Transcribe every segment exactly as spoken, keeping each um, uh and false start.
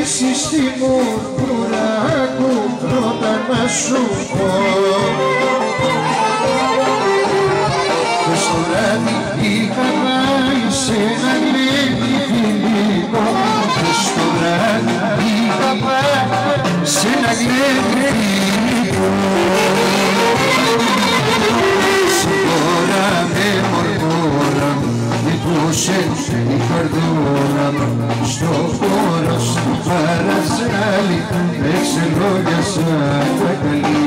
γυρίσεις στη μουρμούρα, άκου πρώτα να σου πω. Και στο βράδυ είχα πάει σε ένα γλέντι φιλικό. Και στο βράδυ είχα πάει σε ένα γλέντι φιλικό. Συγχώρα με μορμόρα μου, λυπούσε η καρδόνα μου. Στο χώρο στη παραζάλη με ξελόγια σαν τα καλή.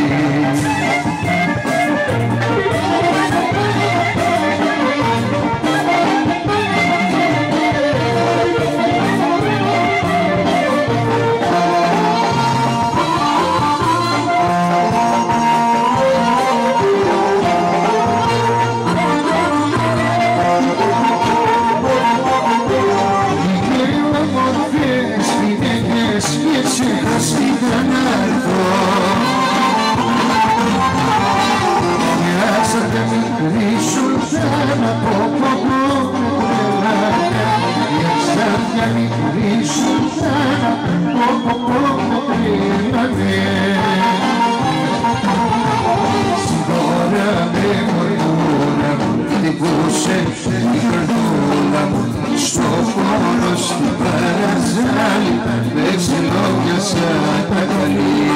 Στο χώρο στην παραζάλη με ξελόγια σαν τα καλή.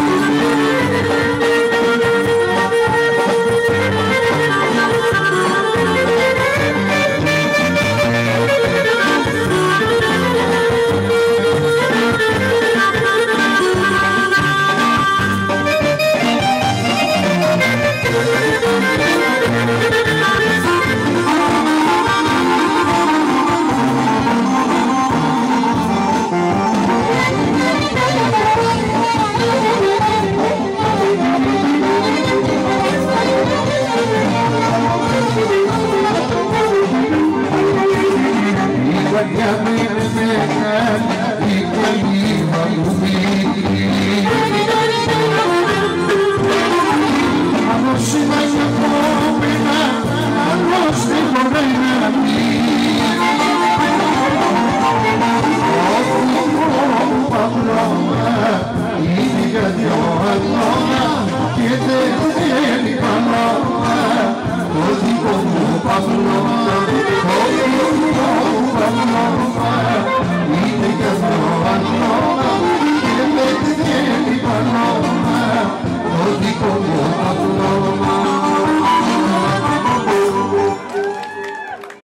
Για μένα μεγάλη η καλή μου